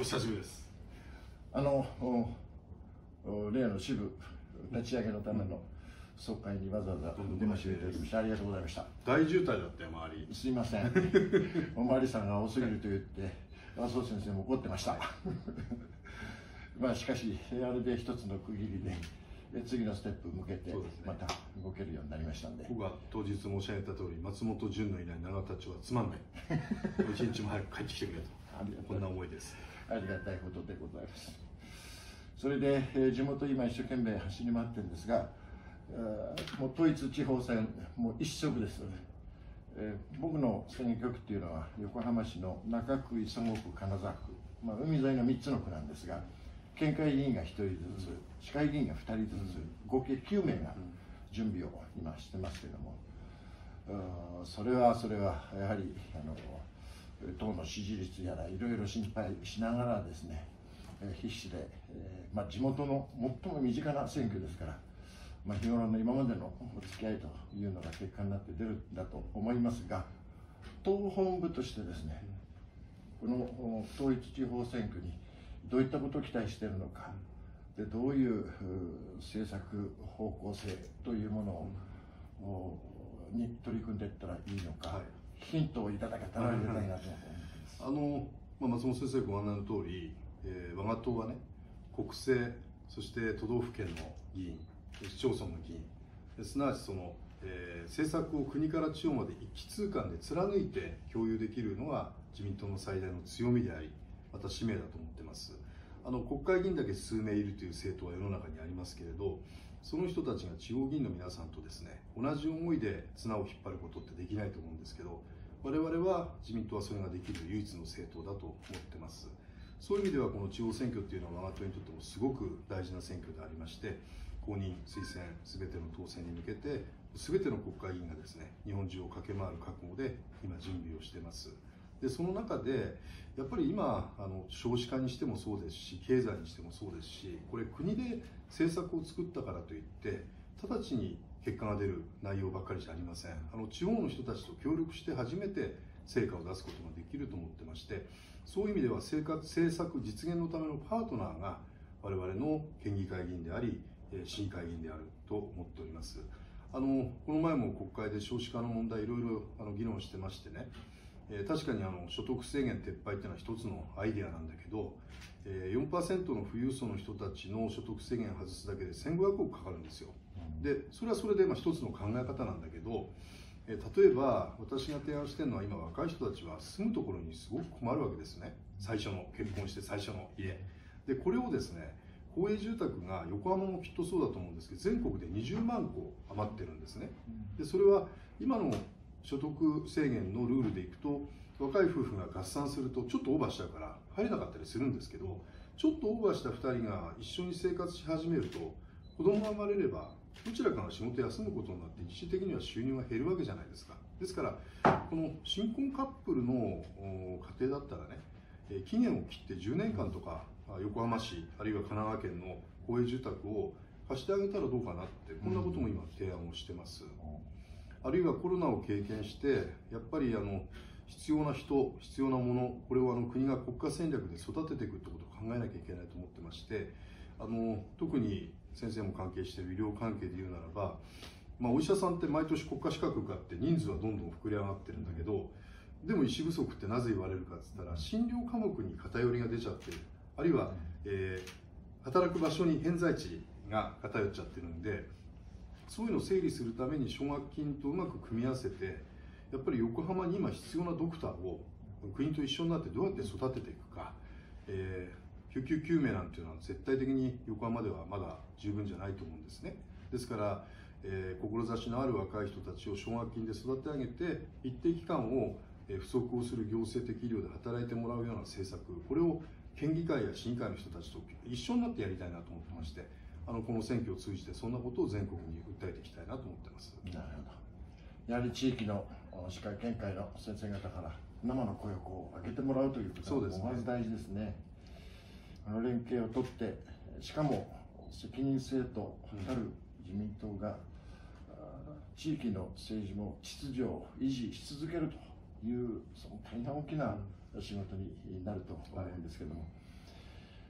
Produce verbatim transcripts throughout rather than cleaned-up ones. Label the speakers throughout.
Speaker 1: 久しぶりです。
Speaker 2: あの例の支部立ち上げのための総会にわざわざ出ましていただきましてありがとうございました。
Speaker 1: 大渋滞だったよ、周り。
Speaker 2: すいませんおまわりさんが多すぎると言って麻生先生も怒ってましたまあしかしあれで一つの区切りで次のステップ向けてまた動けるようになりましたんで、
Speaker 1: 僕は当日申し上げた通り、松本潤のいない永田町はつまんない一日も早く帰ってきてくれとこんな思いです。
Speaker 2: ありがたいことでございます。それで、えー、地元今一生懸命走り回ってるんですが、もう統一地方選もう一色です、えー、僕の選挙区っていうのは横浜市の中区、磯子区、金沢区、まあ、海沿いのみっつの区なんですが、県会議員がひとりずつ、市会議員がふたりずつ、合計きゅうめいが準備を今してますけれども、それはそれはやはりあの党の支持率やらいろいろ心配しながらですね、必死で、えーまあ、地元の最も身近な選挙ですから、まあ、日頃の今までのお付き合いというのが結果になって出るんだと思いますが、党本部としてですね、この統一地方選挙にどういったことを期待しているのか、でどういう政策方向性というものをに取り組んでいったらいいのか、はい、ヒントをいただけたらありがたいなと思ってます。
Speaker 1: あの、まあ、松本先生ご案内の通り、えー、我が党はね、国政、そして都道府県の議員、市町村の議員、すなわちその、えー、政策を国から地方まで一気通貫で貫いて共有できるのが自民党の最大の強みであり、また使命だと思っています。あの国会議員だけ数名いるという政党は世の中にありますけれど、その人たちが地方議員の皆さんとですね、同じ思いで綱を引っ張ることってできないと思うんですけど、我々は自民党はそれができる唯一の政党だと思ってます。そういう意味ではこの地方選挙っていうのは我が党にとってもすごく大事な選挙でありまして、公認推薦すべての当選に向けてすべての国会議員がですね、日本中を駆け回る覚悟で今準備をしています。でその中でやっぱり今あの少子化にしてもそうですし、経済にしてもそうですし、これ国で政策を作ったからといって直ちに結果が出る内容ばっかりじゃありません。あの地方の人たちと協力して初めて成果を出すことができると思ってまして、そういう意味では政策実現のためのパートナーが我々の県議会議員であり市議会議員であると思っております。あのこの前も国会で少子化の問題いろいろあの議論してましてね、えー、確かにあの所得制限撤廃っていうのは一つのアイデアなんだけど、えー、よんパーセント の富裕層の人たちの所得制限を外すだけでせんごひゃくおくかかるんですよ。でそれはそれでまあ一つの考え方なんだけど、えー、例えば私が提案しているのは、今若い人たちは住むところにすごく困るわけですね。最初の結婚して最初の家で、これをですね、公営住宅が横浜もきっとそうだと思うんですけど、全国でにじゅうまんこ余ってるんですね。でそれは今の所得制限のルールでいくと、若い夫婦が合算するとちょっとオーバーしちゃうから入れなかったりするんですけど、ちょっとオーバーしたふたりが一緒に生活し始めると、子供が生まれればどちらかが仕事を休むことになって一時的には収入が減るわけじゃないですか。ですからこの新婚カップルの家庭だったらね、期限を切ってじゅうねんかんとか横浜市あるいは神奈川県の公営住宅を貸してあげたらどうかなって、こんなことも今提案をしてます。あるいはコロナを経験してやっぱりあの必要な人、必要なもの、これをあの国が国家戦略で育てていくってことを考えなきゃいけないと思ってまして、あの特に先生も関係している医療関係で言うならば、まあ、お医者さんって毎年国家資格があって人数はどんどん膨れ上がってるんだけど、でも医師不足ってなぜ言われるかって言ったら、診療科目に偏りが出ちゃってる、あるいは、えー、働く場所に偏在地が偏っちゃってるんで、そういうのを整理するために奨学金とうまく組み合わせて、やっぱり横浜に今必要なドクターを国と一緒になってどうやって育てていくか、えー、救急救命なんていうのは絶対的に横浜ではまだ十分じゃないと思うんですね。ですから、えー、志のある若い人たちを奨学金で育て上げて、一定期間を不足をする行政的医療で働いてもらうような政策、これを県議会や市議会の人たちと一緒になってやりたいなと思ってまして、あのこの選挙を通じてそんなことを全国に訴えていきたいなと思ってます。
Speaker 2: なるほど。やはり地域の市会県会の先生方から生の声をこう上げてもらうということがまず大事ですね。あの連携を取って、しかも責任性とたる自民党が、うん、地域の政治も秩序を維持し続けるという、その大変大きな仕事になると思うんですけども、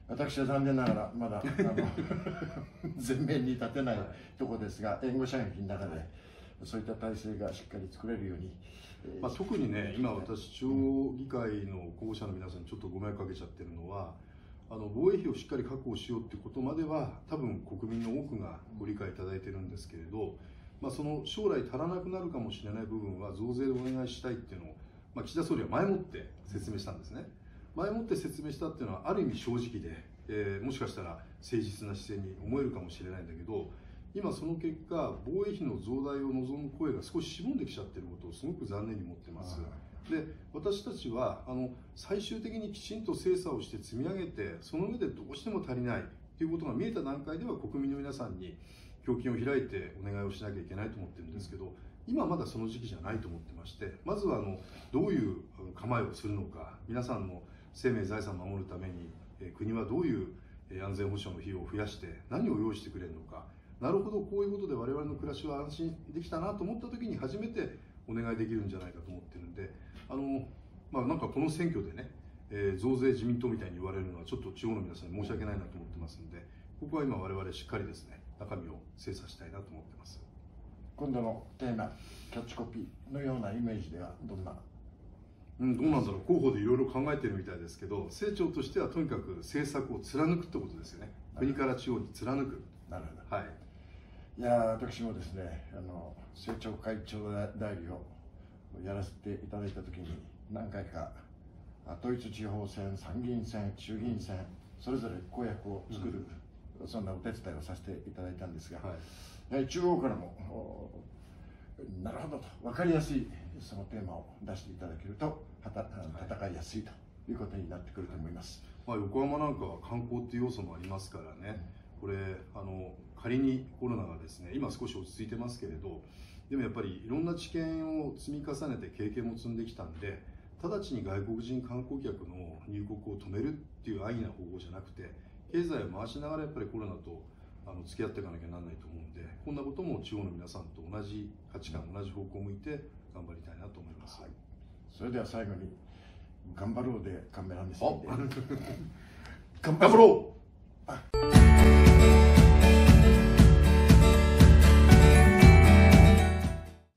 Speaker 2: 私は残念ながらまだあの前面に立てないところですが、援護射撃の中でそういった体制がしっかり作れるように、
Speaker 1: まあ、特にね、今私地方議会の候補者の皆さんにちょっとご迷惑かけちゃってるのは、あの防衛費をしっかり確保しようということまでは多分国民の多くがご理解いただいてるんですけれど、まあ、その将来足らなくなるかもしれない部分は増税でお願いしたいっていうのを、まあ、岸田総理は前もって説明したんですね。前もって説明したっていうのはある意味正直で、えー、もしかしたら誠実な姿勢に思えるかもしれないんだけど、今その結果防衛費の増大を望む声が少ししぼんできちゃってることをすごく残念に思ってます。で、私たちはあの最終的にきちんと精査をして積み上げて、その上でどうしても足りないということが見えた段階では国民の皆さんに胸襟を開いてお願いをしなきゃいけないと思ってるんですけど、今まだその時期じゃないと思ってまして、まずはあのどういう構えをするのか、皆さんの生命財産を守るために国はどういう安全保障の費用を増やして何を用意してくれるのか、なるほど、こういうことで我々の暮らしは安心できたなと思った時に初めてお願いできるんじゃないかと思ってるんで、あの、まあ、なんかこの選挙でね、えー、増税自民党みたいに言われるのはちょっと地方の皆さんに申し訳ないなと思ってますので、ここは今我々しっかりですね、中身を精査したいなと思ってます。
Speaker 2: 今度のテーマ、キャッチコピーのようなイメージではどんな、
Speaker 1: うん、どうなんだろう、候補でいろいろ考えてるみたいですけど、政調としてはとにかく政策を貫くってことですよね。国から地方に貫く。
Speaker 2: なるほど。
Speaker 1: はい。
Speaker 2: いや私もですね、あの政調会長代理をやらせていただいたときに、何回か統一地方選、参議院選、衆議院選、それぞれ公約を作る、うん、そんなお手伝いをさせていただいたんですが、はい、やはり中央からも、なるほどと、分かりやすいそのテーマを出していただけると、はた戦いやすいということになってくると思います。
Speaker 1: まあ、横浜なんかは観光っていう要素もありますからね、これあの仮にコロナがですね、今少し落ち着いてますけれど、でもやっぱりいろんな知見を積み重ねて経験も積んできたんで、直ちに外国人観光客の入国を止めるっていう安易な方法じゃなくて、経済を回しながらやっぱりコロナとあの付き合っていかなきゃならないと思うんで、こんなことも地方の皆さんと同じ価値観、同じ方向を向いて頑張りたいなと思います。はい、
Speaker 2: それでは最後に頑張ろうでカメラ目線で
Speaker 1: 頑張ろう。